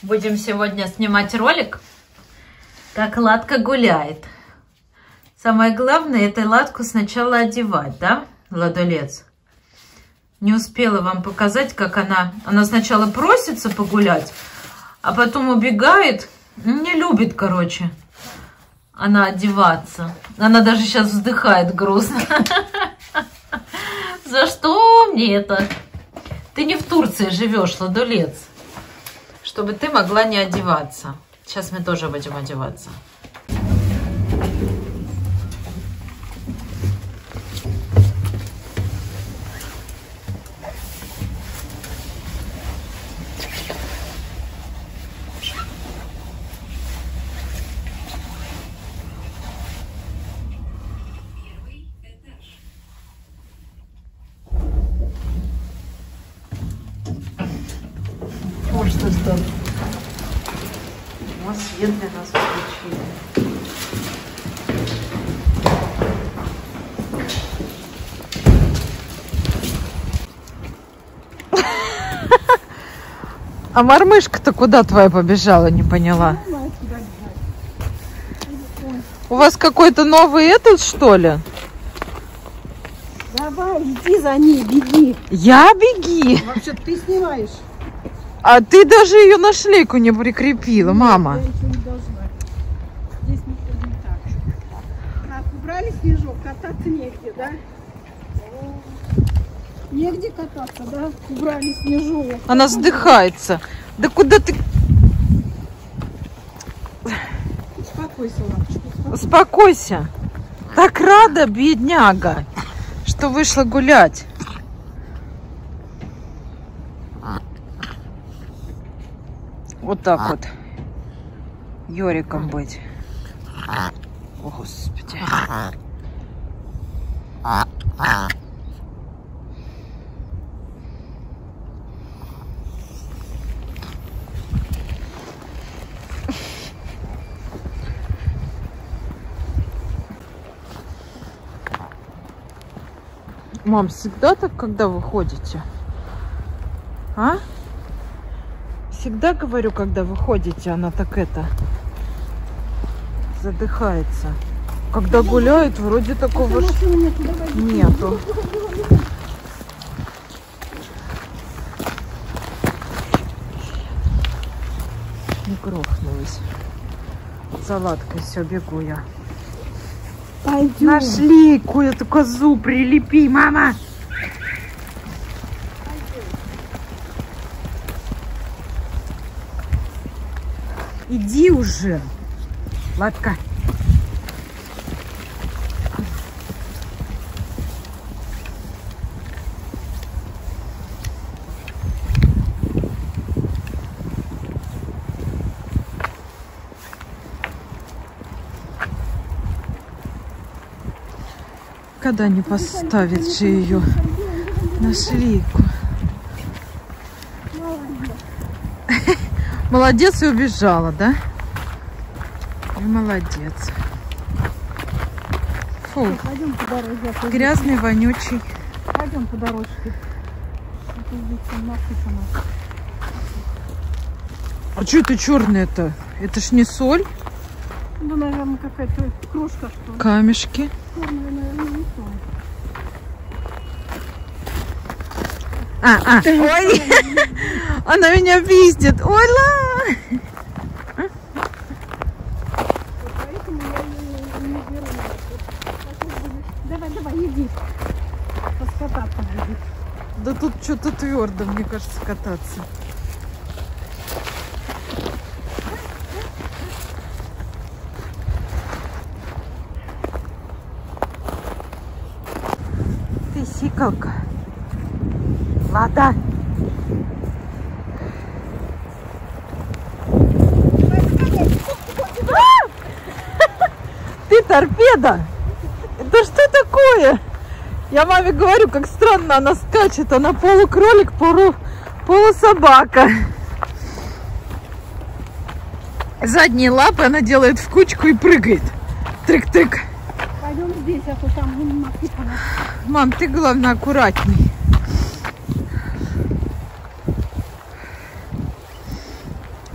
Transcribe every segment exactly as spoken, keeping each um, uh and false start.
Будем сегодня снимать ролик, как Ладка гуляет. Самое главное, это Ладку сначала одевать, да, Ладулец? Не успела вам показать, как она... Она сначала просится погулять, а потом убегает. Не любит, короче, она одеваться. Она даже сейчас вздыхает грустно. За что мне это? Ты не в Турции живешь, Ладулец, чтобы ты могла не одеваться. Сейчас мы тоже будем одеваться. Что что? Вот свет для нас включили. А мормышка-то куда твоя побежала, не поняла? У вас какой-то новый этот, что ли? Давай, иди за ней, беги. Я беги? Вообще ты снимаешь. А ты даже ее на шлейку не прикрепила, мама. Я ничего не должна. Здесь мы ходим так. Так, убрали снежок, кататься негде, да? Негде кататься, да? Убрали снежок. Она задыхается. Да куда ты... Успокойся, лапочка. Успокойся. Так рада, бедняга, что вышла гулять. Вот так вот. Йориком быть. О, Господи. Мам, всегда так, когда вы ходите? А? Всегда говорю, когда вы ходите, она так это задыхается. Когда гуляют, вроде такого ж нету. Не грохнулась. За Ладкой все, бегу я. Пойдем. Нашли какую-то козу, прилепи, мама. Иди уже, Ладка. Когда не поставит же ее на шлейку. Молодец, и убежала, да? И молодец. Фу. Пойдем по дороге. Грязный, вонючий. Пойдем по дорожке. А что это черное-то? Это ж не соль? Ну, наверное, какая-то крошка, что ли. Камешки. Черная, наверное, не соль. А, а, ой, она меня пиздит. Ой, ла! Поэтому я ее не беру. Давай, давай, иди. Поскататься будет. Да тут что-то твердо, мне кажется, кататься. Ты сикалка. Лада. Ты торпеда? Это что такое? Я маме говорю, как странно она скачет. Она полукролик, полу, полусобака. Задние лапы она делает в кучку и прыгает. Трык-трык. Пойдем здесь, а то там не могу. Мам, ты, главное, аккуратней.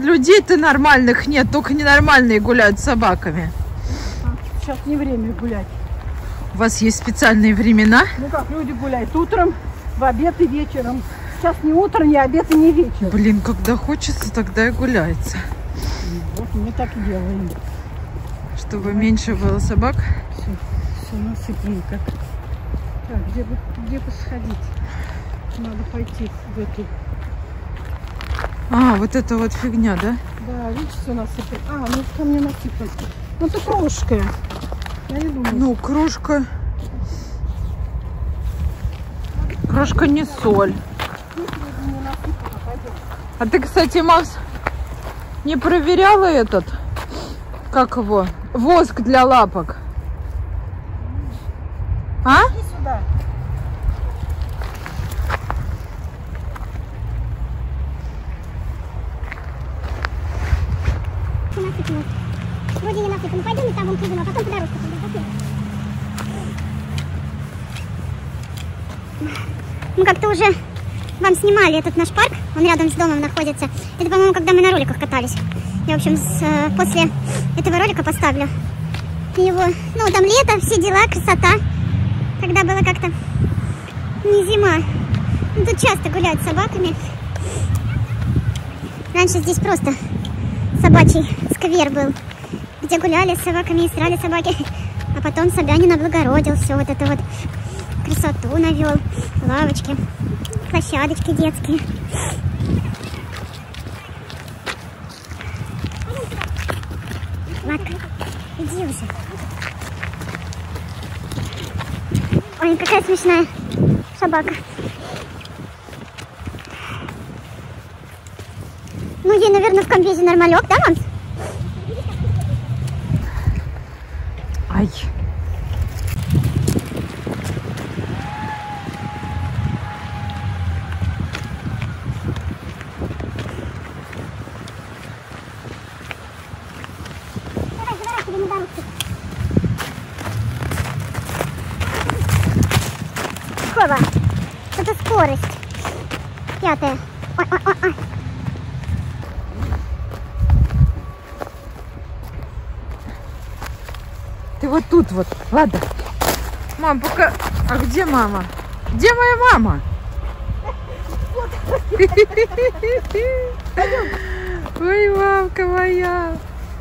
Людей-то нормальных нет, только ненормальные гуляют с собаками. Сейчас не время гулять. У вас есть специальные времена? Ну как, люди гуляют утром, в обед и вечером. Сейчас не утро, не обед и не вечер. Блин, когда хочется, тогда и гуляется. Вот мы так и делаем. Чтобы меньше было собак. Все, все насыпано как. Так, где бы, где бы сходить? Надо пойти в эту. А, вот эта вот фигня, да? Да, видишь, все насыпано. А, ну ко мне насыпано. Ну это крошка. Я не думаю. Ну, крошка. Крошка не соль. А ты, кстати, Макс, не проверяла этот, как его, воск для лапок? А? Иди сюда. Насыпано. Вроде не насыпано. Пойдем и там вон придем, а потом по дорожке пойдем. Мы как-то уже вам снимали этот наш парк. Он рядом с домом находится. Это, по-моему, когда мы на роликах катались. Я, в общем, с, после этого ролика поставлю его. Ну, там лето, все дела, красота. Когда было как-то не зима. Ну, тут часто гуляют с собаками. Раньше здесь просто собачий сквер был, где гуляли с собаками и срали собаки. А потом Собянин облагородил все вот это вот, красоту навел, лавочки, площадочки детские. Ладно, иди уже. Ой, какая смешная собака. Ну, ей, наверное, в комбезе нормалек, да, мам? Ай. Давай, заворачивай на дорожку. Какого? Это скорость. Пятая. Ой, ой, ой, ой. Ты вот тут вот, ладно. Мам, пока... А где мама? Где моя мама? Ой, мамка моя.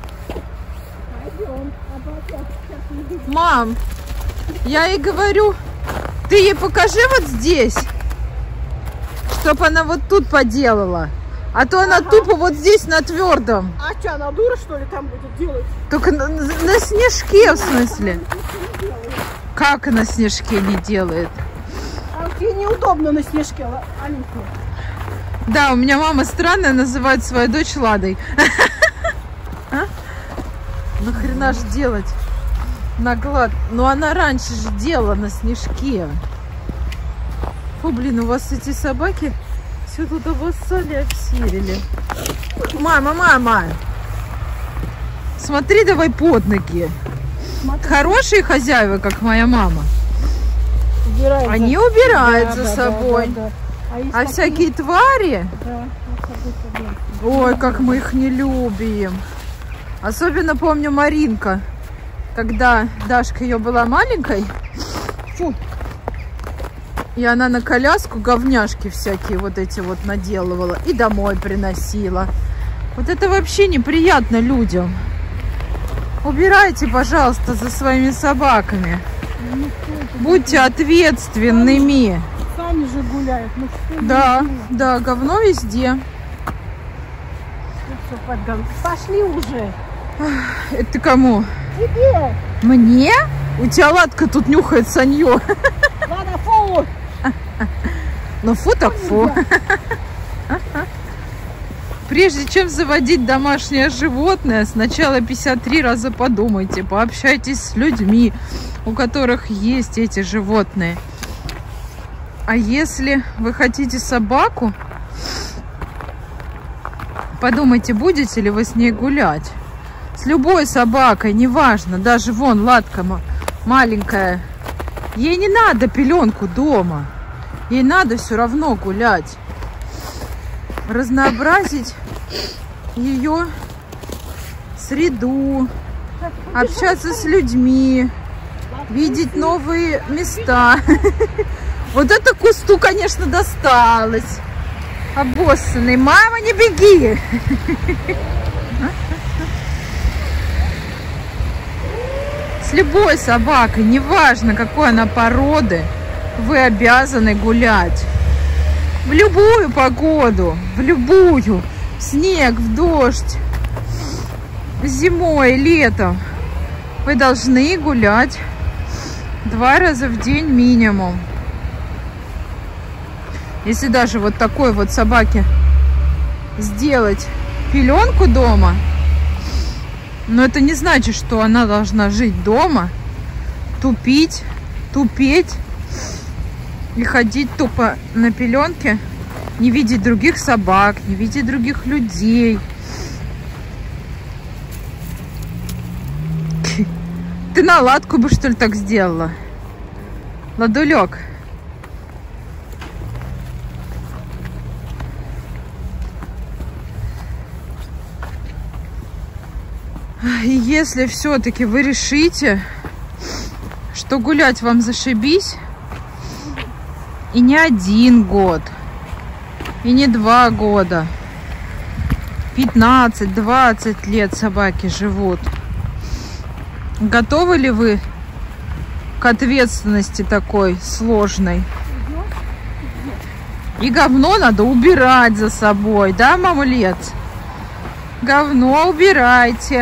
Мам, я ей говорю, ты ей покажи вот здесь, чтоб она вот тут поделала. А то она Ага. тупо вот здесь на твердом. А что, она дура, что ли, там будет делать? Только на, на снежке, в смысле. Как на снежке не делает? А ей неудобно на снежке, Алинка. Да, у меня мама странная, называет свою дочь Ладой. А? Нахрена ж делать на глад? Ну она раньше же делала на снежке. Фу, блин, у вас эти собаки все тут обоссали, обсерили. Мама, мама! Смотри давай под ноги. Смотри. Хорошие хозяева, как моя мама. Убирает Они за- убирают Да, за да, собой. да, да, да. А, есть А такие- всякие твари, Да, вот собой проблем. ой, как мы их не любим. Особенно помню Маринка, когда Дашка ее была маленькой, Фу. и она на коляску говняшки всякие вот эти вот наделывала и домой приносила. Вот это вообще неприятно людям. Убирайте, пожалуйста, за своими собаками. Ну, кто это? Будьте ответственными. Сами же гуляют. Ну, что Да, они делают? да, говно везде. Ну, всё, под гон- Пошли уже. Это ты кому? Тебе. Мне? У тебя Ладка тут нюхает санье. Ладно, фу. Ну фу так фу. Прежде чем заводить домашнее животное, сначала пятьдесят три раза подумайте, пообщайтесь с людьми, у которых есть эти животные. А если вы хотите собаку, подумайте, будете ли вы с ней гулять. С любой собакой, неважно, даже вон Ладка маленькая, ей не надо пеленку дома, ей надо все равно гулять. Разнообразить ее среду, общаться с людьми, видеть новые места. Вот это кусту, конечно, досталось. Обоссанный. Мама, не беги! С любой собакой, неважно какой она породы, вы обязаны гулять. В любую погоду, в любую. В снег, в дождь, зимой, летом. Вы должны гулять два раза в день минимум. Если даже вот такой вот собаке сделать пеленку дома, но это не значит, что она должна жить дома, тупить, тупеть и ходить тупо на пеленке, не видеть других собак, не видеть других людей. Ты на Ладку бы, что ли, так сделала? Ладулек. И если все-таки вы решите, что гулять вам зашибись, и не один год, и не два года, пятнадцать-двадцать лет собаки живут, готовы ли вы к ответственности такой сложной? И говно надо убирать за собой, да, мамулец? Говно убирайте.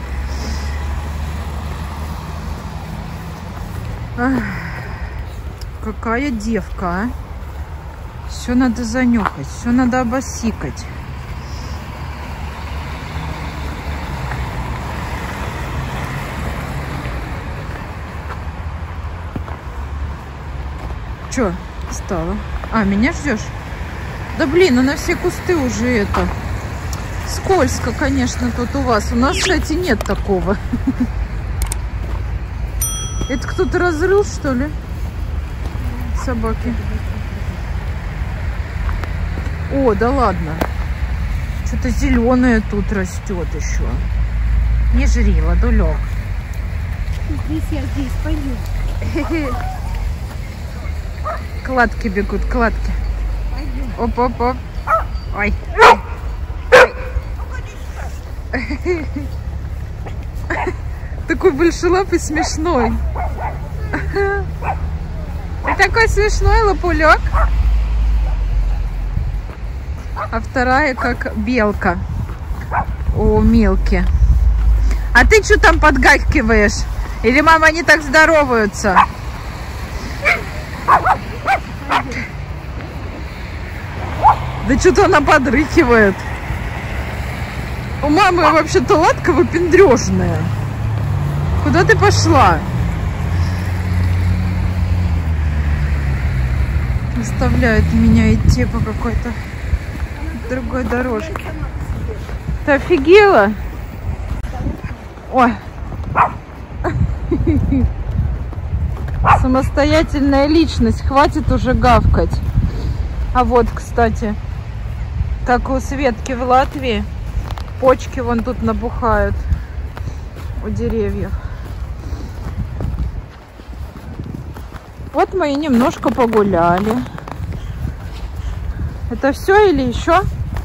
Ах, какая девка, а? Все надо занюхать, все надо обосикать. Че стало? А, меня ждешь? Да блин, ну на все кусты уже это. Скользко, конечно, тут у вас. У нас, кстати, нет такого. Это кто-то разрыл, что ли? Собаки. О, да ладно. Что-то зеленое тут растет еще. Не жри, Ладулек. Здесь я здесь пойду. Кладки бегут, кладки. Оп-оп-оп. Ой. Такой большелапый, смешной. Ты такой смешной, Лапулек. А вторая как белка у Милки. А ты что там подгакиваешь? Или, мама, они так здороваются? Да что-то она подрыкивает. У мамы вообще-то Ладка выпендрежная. Куда ты пошла? Заставляет меня идти по какой-то другой дорожке. Ты офигела? Ой. Самостоятельная личность. Хватит уже гавкать. А вот, кстати, как у Светки в Латвии, почки вон тут набухают у деревьев. Вот мы и немножко погуляли. Это все или еще?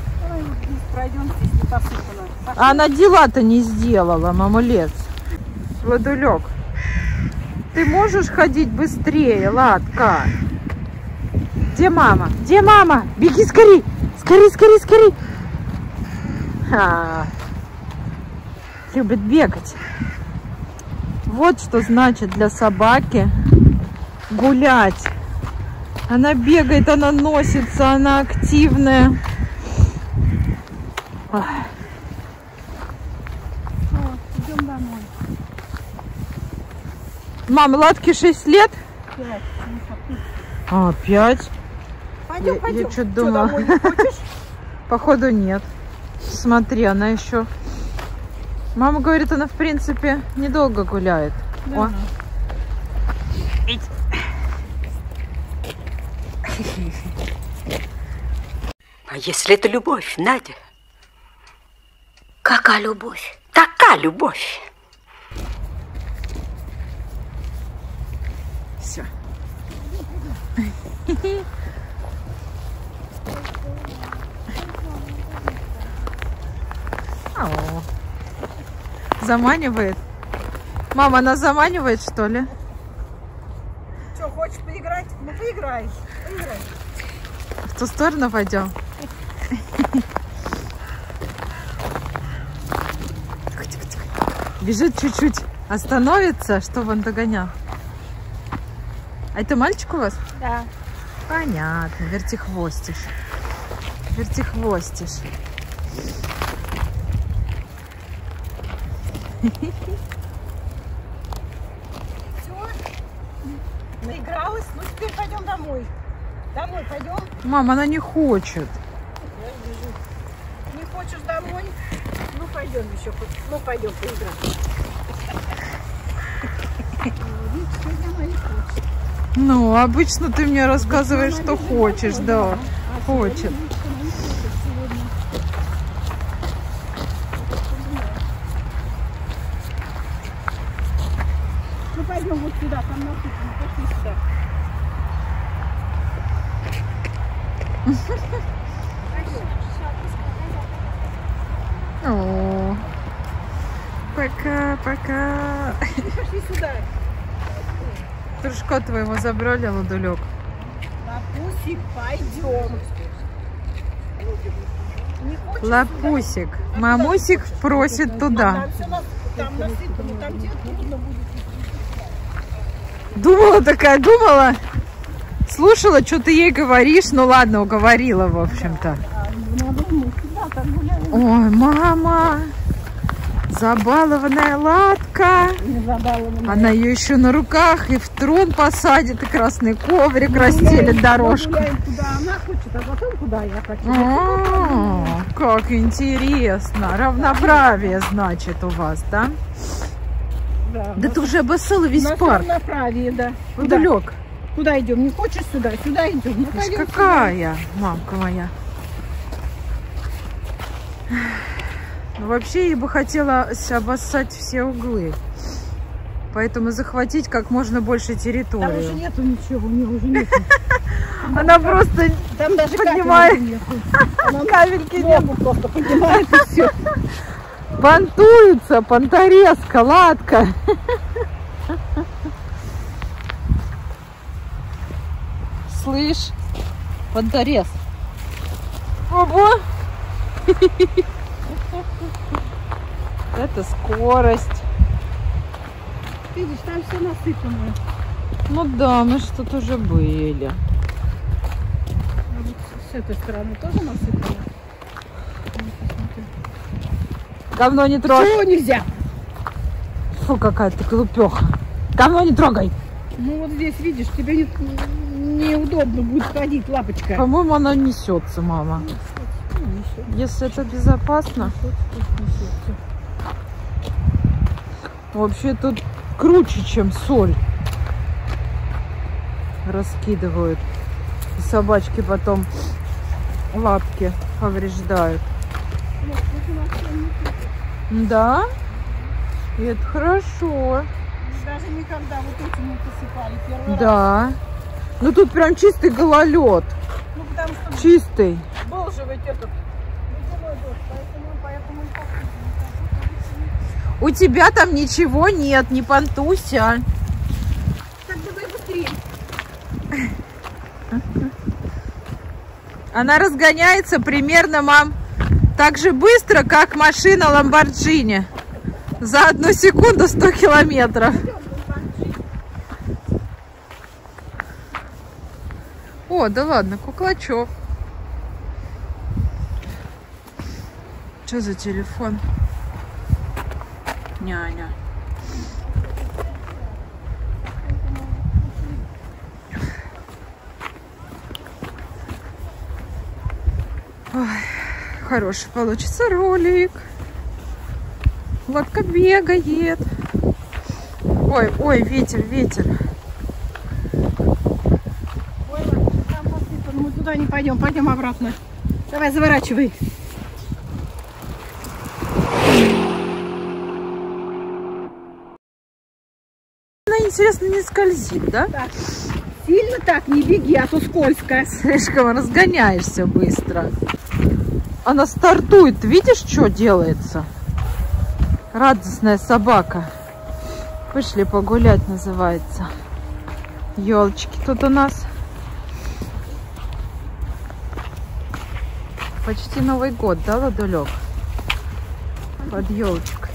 А она дела-то не сделала, мамулец. Ладулек, ты можешь ходить быстрее, Ладка? Где мама? Где мама? Беги скорей! Скорей, скорей, скорей! А, любит бегать. Вот что значит для собаки гулять. Она бегает, она носится, она активная. Ох. Идем домой. Мам, Ладке шесть лет? Пять. А, пять? Пойдем, я, пойдем. Я что-то думала. Домой не хочешь? Походу нет. Смотри, она еще... Мама говорит, она в принципе недолго гуляет. Да. О. А если это любовь, Надя? Какая любовь? Такая любовь. Все. О, заманивает. Мама, она заманивает, что ли? Что, хочешь поиграть? Ну, поиграй. Поиграй. В ту сторону пойдем. Бежит чуть-чуть, остановится, чтобы он догонял. А это мальчик у вас? Да. Понятно, вертихвостишь. Вертихвостишь. Все? Наигралась? Ну, теперь пойдем домой. Домой пойдем. Мама, она не хочет. Я вижу. Не хочешь домой? Ну, пойдем еще. Ну, пойдем поиграем. Видишь, сегодня она не хочет. Ну, обычно ты мне рассказываешь, что хочешь, да. Хочет. Ну, пойдем вот сюда, там насыпано. Пошли сюда. О, пока-пока. Пошли сюда. Дружка твоего забрали, Ладулек. Лапусик, пойдем. Не хочешь Лапусик. сюда? Мамусик просит туда. Там все нас, там насыпано, там тебе трудно будет. Думала такая, думала. Слушала, что ты ей говоришь. Ну ладно, уговорила, в общем-то. А, надо мы сюда так гуляем. Ой, мама. Забалованная Ладка. Не забалованная. Она ее еще на руках и в трон посадит, и красный коврик расстелит дорожку. Мы гуляем, куда она хочет, а потом куда я хочу. О, как интересно. Равноправие, значит, у вас, да? Да, Да ты уже обоссала весь на парк. направе, да. Куда? Ладулек, Куда идем? Не хочешь сюда? Сюда идем. Ну, ты ж пойдем какая, мамка моя. Ну, вообще, я бы хотела обоссать все углы. Поэтому захватить как можно больше территории. Там уже нету ничего, у нее уже нет. Она просто Там даже поднимает. капельки нету. Она Капельки нет. ногу просто поднимает и все. Понтуется, понторезка, Ладка. Слышь, понторез. Ого! Это скорость. Видишь, там все насыпано. Ну да, мы же тут уже были. А вот с этой стороны тоже насыпано. Говно не трогай. Чего нельзя? Фу, какая ты глупеха. Говно не трогай. Ну вот здесь, видишь, тебе не, неудобно будет ходить, лапочка. По-моему, она несется, мама. Ну, несет, Если это безопасно. несет, несется. Вообще тут круче, чем соль. Раскидывают. И собачки потом лапки повреждают. Вот, вот у нас всё не тут. Да? И это хорошо. Даже никогда вот этим не посыпали первый раз. Да. Ну тут прям чистый гололед. Ну потому что Чистый. был же ведь этот ледяной дождь, поэтому, поэтому и посыпали. У тебя там ничего нет, не понтуйся. Так давай быстрее. Она разгоняется примерно, мам, так же быстро, как машина Ламборджини. За одну секунду сто километров. О, да ладно, куклачок. Что за телефон? Няня. Ой, хороший получится ролик. Ладка бегает. Ой, ой, ветер, ветер. Ой, ладно, там посыпано, мы туда не пойдем, пойдем обратно. Давай, заворачивай. интересно, не скользит, да? Так. Сильно так не беги, а то скользко. Слишком разгоняешься быстро. Она стартует. Видишь, что делается? Радостная собака. Вышли погулять, называется. Елочки тут у нас. Почти Новый год, да, Ладулек? Под елочкой.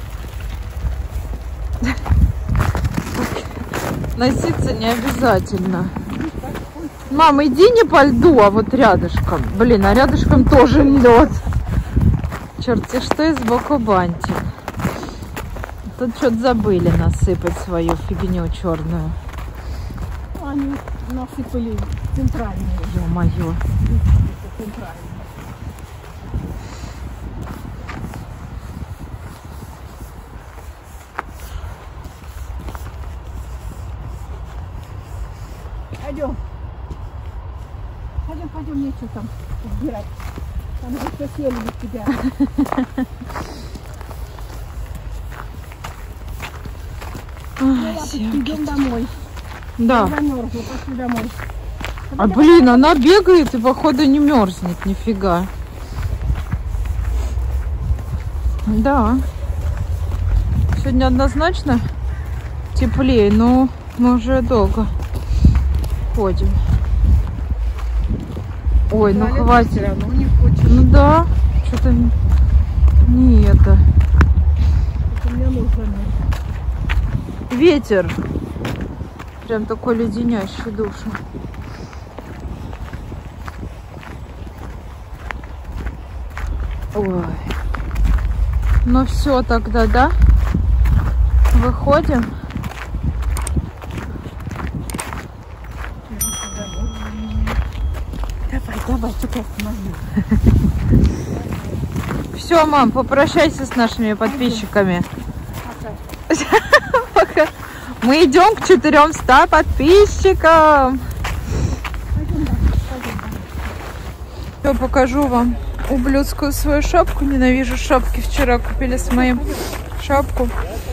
Носиться не обязательно. Мам, иди не по льду, а вот рядышком. Блин, а рядышком тоже лед. Черти что, и сбоку бантик. Тут что-то забыли насыпать свою фигню черную. Они насыпали центральные. Ё-моё. Центральные. Пойдем. Пойдем, пойдем, нечего там убирать. Там же все сели без тебя. Идем домой. Да. Замерзла, пошли домой. А блин, она бегает и походу не мерзнет, нифига. Да. Сегодня однозначно теплее, но мы уже долго ходим. Ой, ну хватит. Ну, не хочешь. Ну да, что-то не это. Это мне нужно. Ветер. Прям такой леденящий душу. Ой. Ну все тогда, да? Выходим. Давай, давай, что-то останови. Все, мам, попрощайся с нашими подписчиками. Пока. Мы идем к четырёмстам подписчикам. Я покажу вам ублюдскую свою шапку. Ненавижу шапки. Вчера купили с моим шапку.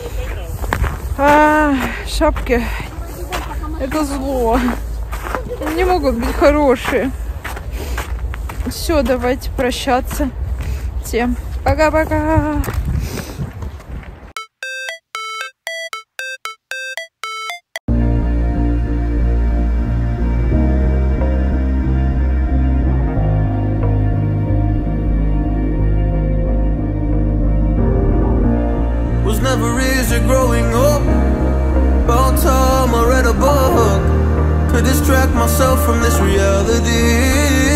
А, шапки. Это зло. Не могут быть хорошие. Все, давайте прощаться. Всем пока-пока. Was never easy growing up. About time I read a book to distract myself from this reality.